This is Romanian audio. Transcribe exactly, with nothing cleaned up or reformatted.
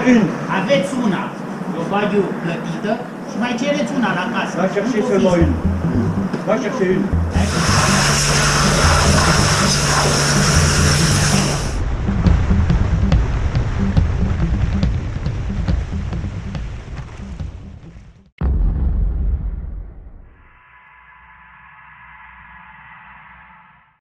une. Aveți una, o bagiu plătită și mai cereți una la casă. Va chercher seulement une. Va chercher une.